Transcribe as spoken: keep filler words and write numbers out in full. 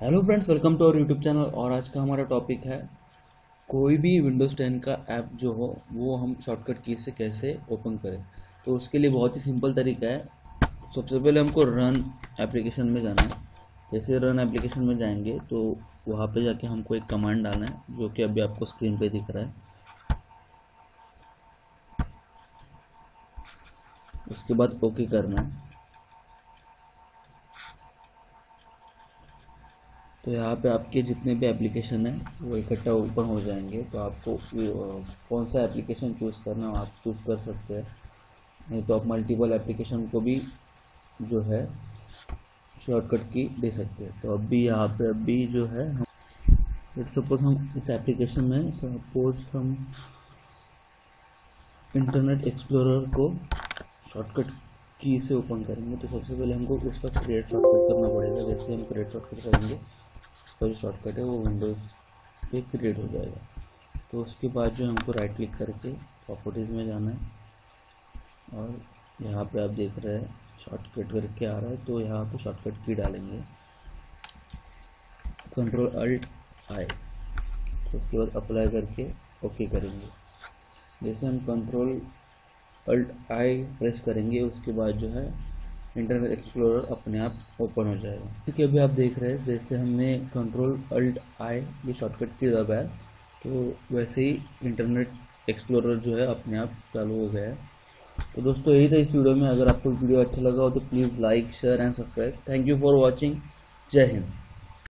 Hello friends, welcome to our YouTube channel. और आज का हमारा टॉपिक है कोई भी विंडोज़ टेन का ऐप जो हो वो हम शॉर्टकट की से कैसे ओपन करें। तो उसके लिए बहुत ही सिंपल तरीका है। सबसे पहले हमको रन एप्लीकेशन में जाना है। जैसे रन एप्लीकेशन में जाएंगे तो वहाँ पे जाके हमको एक कमांड डालना है जो कि अभी आपको स्क्रीन पे दिख रहा है। उसके बाद ओके करना है। तो यहाँ पे आपके जितने भी एप्लीकेशन हैं वो इकट्ठा ओपन हो जाएंगे। तो आपको कौन सा एप्लीकेशन चूज़ करना हो आप चूज़ कर सकते हैं, नहीं तो आप मल्टीपल एप्लीकेशन को भी जो है शॉर्टकट की दे सकते हैं। तो अभी यहाँ पे अभी जो है हम सपोज हम इस एप्लीकेशन में सपोज हम इंटरनेट एक्सप्लोरर को शॉर्टकट की से ओपन करेंगे। तो सबसे पहले हमको उसका क्रिएट शॉर्टकट करना पड़ेगा। जैसे हम क्रिएट शॉर्टकट करेंगे उसका जो शॉर्टकट है वो विंडोज़ पे क्रिएट हो जाएगा। तो उसके बाद जो हमको राइट क्लिक करके प्रॉपर्टीज़ में जाना है और यहाँ पे आप देख रहे हैं शॉर्टकट करके आ रहा है। तो यहाँ पे शॉर्टकट की डालेंगे कंट्रोल अल्ट आई। तो उसके बाद अप्लाई करके ओके करेंगे। जैसे हम कंट्रोल अल्ट आई प्रेस करेंगे उसके बाद जो है इंटरनेट एक्सप्लोरर अपने आप ओपन हो जाएगा। ठीक है, अभी आप देख रहे हैं जैसे हमने कंट्रोल अल्ट आई ये शॉर्टकट की दबाया तो वैसे ही इंटरनेट एक्सप्लोरर जो है अपने आप चालू हो गया है। तो दोस्तों यही था इस वीडियो में। अगर आपको वीडियो अच्छा लगा हो तो please like share and subscribe. Thank you for watching. जय हिंद।